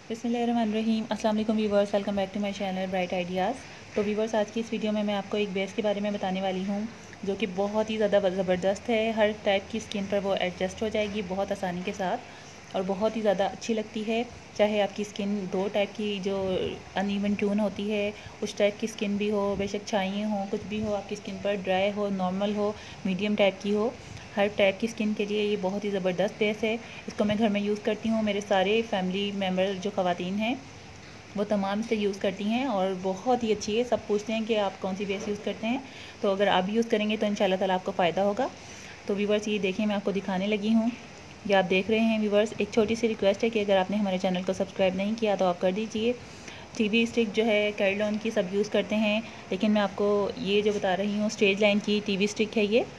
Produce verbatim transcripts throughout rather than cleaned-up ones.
बिस्मिल्लाहिर्रहमानिर्रहीम। अस्सलाम वालेकुम viewers, welcome back to my channel bright ideas. तो व्यूवर्स, आज की इस वीडियो में मैं आपको एक बेस के बारे में बताने वाली हूँ जो कि बहुत ही ज़्यादा ज़बरदस्त है। हर टाइप की स्किन पर वो एडजस्ट हो जाएगी बहुत आसानी के साथ और बहुत ही ज़्यादा अच्छी लगती है। चाहे आपकी स्किन दो टाइप की जो अनइवन ट्यून होती है उस टाइप की स्किन भी हो, बेशक छाइए हो, कुछ भी हो, आपकी स्किन पर ड्राई हो, नॉर्मल हो, मीडियम टाइप की हो, हर टाइप की स्किन के लिए ये बहुत ही ज़बरदस्त बेस है। इसको मैं घर में यूज़ करती हूँ। मेरे सारे फैमिली मेम्बर जो ख़वातीन हैं वो तमाम इसे यूज़ करती हैं और बहुत ही अच्छी है। सब पूछते हैं कि आप कौन सी बेस यूज़ करते हैं, तो अगर आप भी यूज़ करेंगे तो इंशाल्लाह ताला आपको फ़ायदा होगा। तो व्यूवर्स, ये देखिए मैं आपको दिखाने लगी हूँ, ये आप देख रहे हैं। व्यूवर्स, एक छोटी सी रिक्वेस्ट है कि अगर आपने हमारे चैनल को सब्सक्राइब नहीं किया तो आप कर दीजिए। टीवी स्टिक जो है कैरलॉन की सब यूज़ करते हैं, लेकिन मैं आपको ये जो बता रही हूँ स्टेज लाइन की टीवी स्टिक है। ये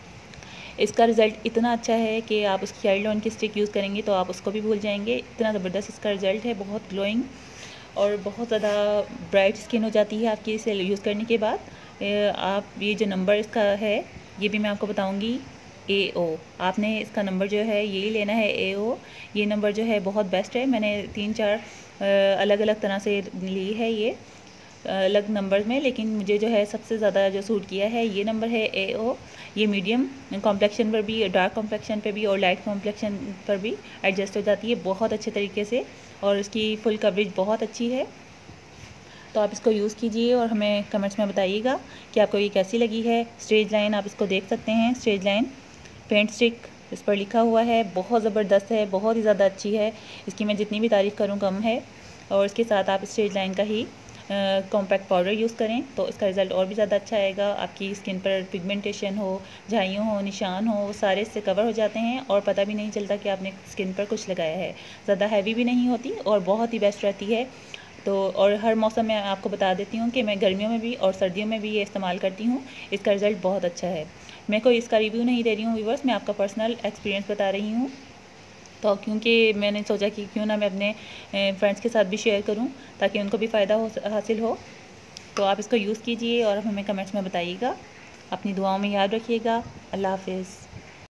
इसका रिज़ल्ट इतना अच्छा है कि आप उसकी कैरलॉन की स्टिक यूज़ करेंगे तो आप उसको भी भूल जाएंगे। इतना ज़बरदस्त इसका रिज़ल्ट है, बहुत ग्लोइंग और बहुत ज़्यादा ब्राइट स्किन हो जाती है आपकी इसे यूज़ करने के बाद। आप ये जो नंबर इसका है ये भी मैं आपको बताऊंगी, ए ओ। आपने इसका नंबर जो है यही लेना है, ए ओ। ये नंबर जो है बहुत बेस्ट है। मैंने तीन चार अलग अलग तरह से ली है ये अलग नंबर में, लेकिन मुझे जो है सबसे ज़्यादा जो सूट किया है ये नंबर है, ए ओ। ये मीडियम कॉम्प्लेक्शन पर भी, डार्क कॉम्प्लेक्शन पर भी और लाइट कॉम्प्लेक्शन पर भी एडजस्ट हो जाती है बहुत अच्छे तरीके से और इसकी फुल कवरेज बहुत अच्छी है। तो आप इसको यूज़ कीजिए और हमें कमेंट्स में बताइएगा कि आपको ये कैसी लगी है। स्टेज लाइन आप इसको देख सकते हैं, स्टेज लाइन पेंट स्टिक इस पर लिखा हुआ है, बहुत ज़बरदस्त है, बहुत ही ज़्यादा अच्छी है। इसकी मैं जितनी भी तारीफ़ करूँ कम है। और इसके साथ आप स्टेज लाइन का ही कॉम्पैक्ट पाउडर यूज़ करें तो इसका रिज़ल्ट और भी ज़्यादा अच्छा आएगा। आपकी स्किन पर पिगमेंटेशन हो, झाइयों हो, निशान हो, वो सारे इससे कवर हो जाते हैं और पता भी नहीं चलता कि आपने स्किन पर कुछ लगाया है। ज़्यादा हैवी भी नहीं होती और बहुत ही बेस्ट रहती है। तो और हर मौसम में आपको बता देती हूँ कि मैं गर्मियों में भी और सर्दियों में भी ये इस्तेमाल करती हूँ। इसका रिज़ल्ट बहुत अच्छा है। मैं कोई इसका रिव्यू नहीं दे रही हूँ व्यूअर्स, मैं आपका पर्सनल एक्सपीरियंस बता रही हूँ। तो क्योंकि मैंने सोचा कि क्यों ना मैं अपने फ्रेंड्स के साथ भी शेयर करूं ताकि उनको भी फ़ायदा हो हासिल हो। तो आप इसको यूज़ कीजिए और हमें कमेंट्स में बताइएगा। अपनी दुआओं में याद रखिएगा। अल्लाह हाफ़िज़।